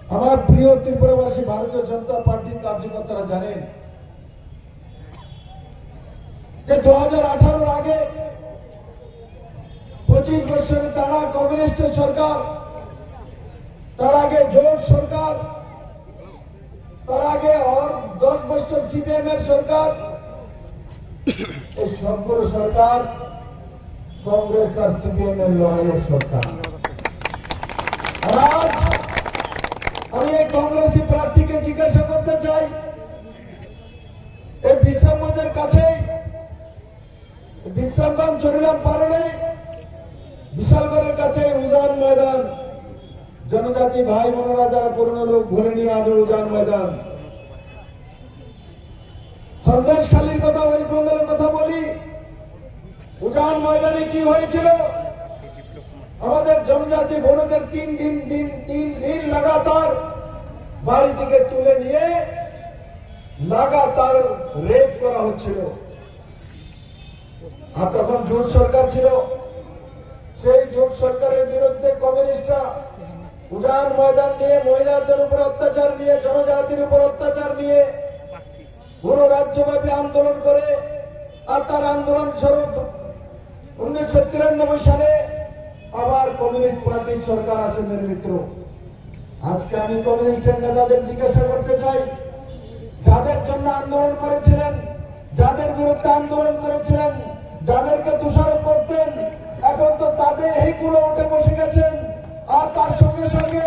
আমার প্রিয় ত্রিপুরাবাসী, ভারতীয় জনতা পার্টির কার্যকর্তারা জানেন যে 2018 আগে 25 বছরের টানা কমিউনিস্ট সরকার, তার আগে জোট সরকার, তার আগে 10 বছর সিপিএম এর সরকার, এই সবগুলো সরকার কংগ্রেস আর সিপিএম এর লড়াইয়ের সরকার। আজ আমি এই কংগ্রেসী প্রার্থীকে জিজ্ঞাসা করতে চাই, এই বিশ্রামগঞ্জের কাছে বিশ্রামগঞ্জ চরিলাম পারণে বিশালগড়ের কাছে উজান ময়দান, জনজাতি ভাই বোনেরা যারা পুরনো লোক ভুলেনি আজ উজান ময়দান। সন্দেশখালীর কথা, ওয়েস্ট বেঙ্গলের কথা বলি, উজান ময়দানে কি হয়েছিল? আমাদের জনজাতি বোনদের তিন দিন লাগাতার বাড়ি থেকে তুলে নিয়ে লাগাতার রেপ করা হচ্ছিল। আর তখন জোট সরকার ছিল, সেই জোট সরকারের বিরুদ্ধে কমিউনিস্টরা উজান ময়দান নিয়ে, মহিলাদের উপর অত্যাচার নিয়ে, জনজাতির উপর অত্যাচার নিয়ে পুরো রাজ্যব্যাপী আন্দোলন করে, আর তার আন্দোলন স্বরূপ 1993 সালে আবার কমিউনিস্ট পার্টির সরকার আসে। মেরে মিত্র, আজকে আমি কমিউনিস্টের নেতাদের জিজ্ঞাসা করতে চাই, যাদের জন্য আন্দোলন করেছিলেন, যাদের বিরুদ্ধে আন্দোলন করেছিলেন, যাদেরকে দোষারোপ করতেন, এখন তো তাদের এই কুলো উঠে বসে গেছেন। আর তার সঙ্গে সঙ্গে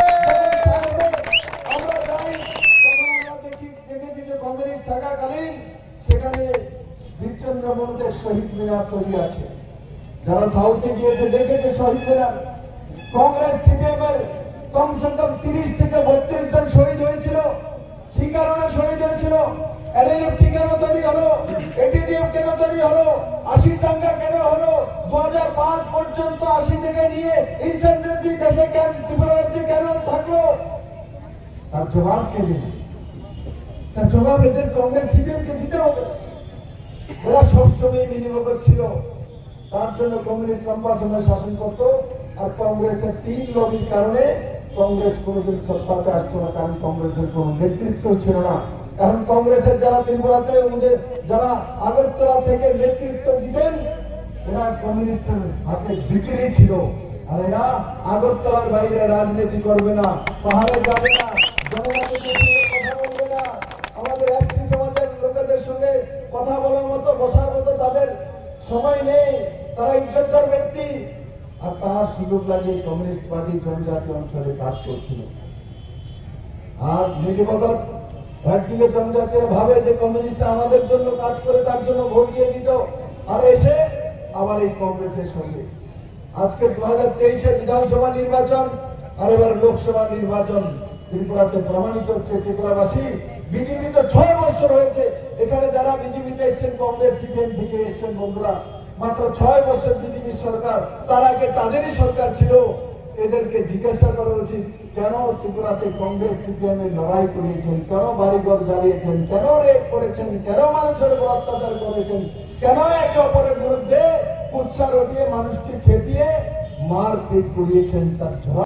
আমরা যাই, তখন আমরা দেখেছি যে কমিউনিস্ট থাকাকালীন সেখানে বীরচন্দ্র মন্দির শহীদ মিনার তৈরি আছে। যারা সাউথে গিয়েছে দেখেছে শহীদ মিনার। কংগ্রেস সিপিএম এর কমসে কম 30 থেকে 32 জন শহীদ হয়েছিল। কি কারণে শহীদ হয়েছিল? এলএলএফটি কেন তৈরি হলো? এটিডিএফ কেন তৈরি হলো? 80 দাঙ্গা কেন হলো? 2005 পর্যন্ত 80 থেকে নিয়ে ইনসার্জেন্সি দেশে কেন, ত্রিপুরা রাজ্যে কেন থাকলো? তার জবাব কে দেবে? তার জবাব এদের কংগ্রেস সিপিএম কে দিতে হবে। ওরা সবসময় বিনিয়োগ ছিল, তার জন্য কমিউনিস্ট লম্বা সময় শাসন করত। আর কংগ্রেসের 3 লবির কারণে কংগ্রেস কোনোদিন সত্তাতে আসতো না, কারণ কংগ্রেসের কোন নেতৃত্ব ছিল না। কারণ কংগ্রেসের যারা ত্রিপুরাতে, যারা আগরতলা থেকে নেতৃত্ব দিতেন, এরা কমিউনিস্টের হাতে বিক্রি ছিল। আর এরা আগরতলার বাইরে রাজনীতি করবে না, পাহাড়ে যাবে না, জনগণের সঙ্গে কথা বলবে না, আমাদের এসটি সমাজের লোকেদের সঙ্গে কথা বলার মতো, বসার মতো তাদের সময় নেই। তারা ইজ্জতদার ব্যক্তি। আর তার সুযোগ লাগিয়ে কমিউনিস্ট পার্টি জনজাতি অঞ্চলে কাজ করছিল। আর নীতিবদ্ধ একদিকে জনজাতিরা ভাবে যে কমিউনিস্ট আমাদের জন্য কাজ করে, তার জন্য ভোট দিয়ে দিত, আর এসে আবার এই কংগ্রেসের সঙ্গে। আজকে 2023-এ বিধানসভা নির্বাচন আর এবার লোকসভা নির্বাচন ত্রিপুরাতে প্রমাণিত হচ্ছে। ত্রিপুরাবাসী, বিজেপি তো 6 বছর হয়েছে, এখানে যারা বিজেপিতে এসছেন কংগ্রেস সিপিএম থেকে এসছেন বন্ধুরা, মাত্র 6 বছর বিজেপির সরকার, তার আগে তাদেরই সরকার ছিল। এদেরকে জিজ্ঞাসা করা উচিত, কেন ত্রিপুরাতে কংগ্রেস সিপিএম এর লড়াই করিয়েছেন, কেন বাড়িঘর জ্বালিয়েছেন, কেন রেপ করেছেন, কেন মানুষের উপর অত্যাচার করেছেন, কেন একে অপরের বিরুদ্ধে কুৎসা রটিয়ে মানুষকে খেপিয়ে মারপিট করিয়েছেন, তার জবাব